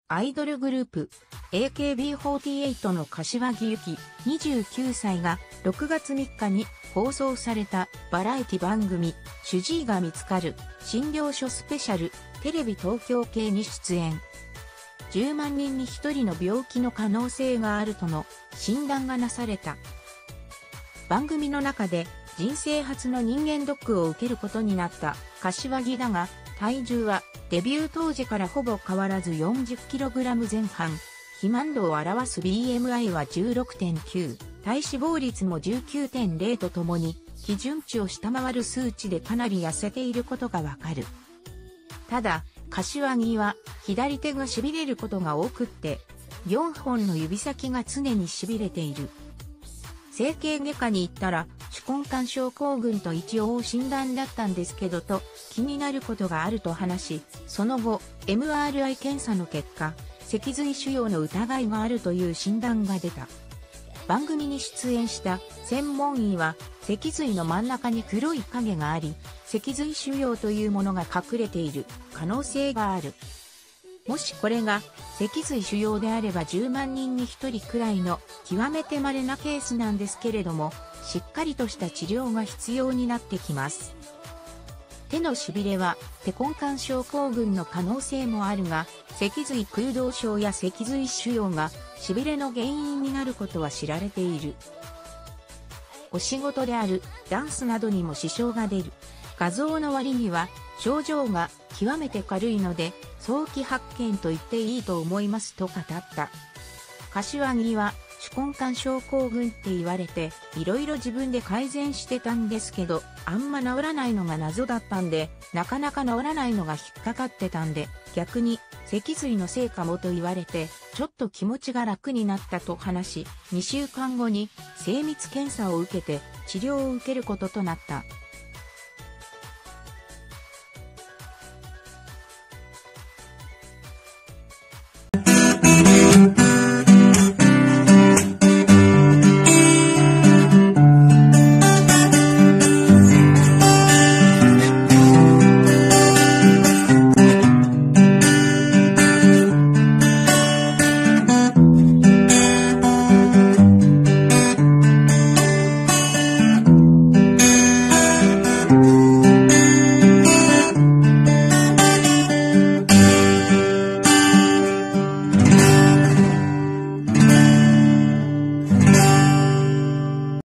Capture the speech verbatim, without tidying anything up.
アイドルグループ エーケービーフォーティーエイト の柏木由紀にじゅうきゅうさいがろくがつみっかに放送されたバラエティ番組主治医が見つかる診療所スペシャルテレビ東京系に出演。じゅうまんにんにひとりの病気の可能性があるとの診断がなされた。番組の中で人生初の人間ドックを受けることになった柏木だが、体重はデビュー当時からほぼ変わらず よんじゅっキログラム 前半。肥満度を表す ビーエムアイ は じゅうろくてんきゅう、体脂肪率も じゅうきゅうてんゼロ とともに、基準値を下回る数値でかなり痩せていることがわかる。ただ、柏木は左手が痺れることが多くって、よんほんの指先が常に痺れている。整形外科に行ったら、手根管症候群と一応診断だったんですけどと気になることがあると話し、その後 エムアールアイ 検査の結果、脊髄腫瘍の疑いがあるという診断が出た。番組に出演した専門医は脊髄の真ん中に黒い影があり、脊髄腫瘍というものが隠れている可能性がある。もしこれが脊髄腫瘍であればじゅうまんにんにひとりくらいの極めて稀なケースなんですけれども、しっかりとした治療が必要になってきます。手のしびれは手根管症候群の可能性もあるが、脊髄空洞症や脊髄腫瘍がしびれの原因になることは知られている。お仕事であるダンスなどにも支障が出る。画像の割には症状が極めて軽いので早期発見と言っていいと思いますと語った。柏木は手根管症候群って言われていろいろ自分で改善してたんですけど、あんま治らないのが謎だったんで、なかなか治らないのが引っかかってたんで、逆に脊髄のせいかもと言われてちょっと気持ちが楽になったと話し、にしゅうかんごに精密検査を受けて治療を受けることとなった。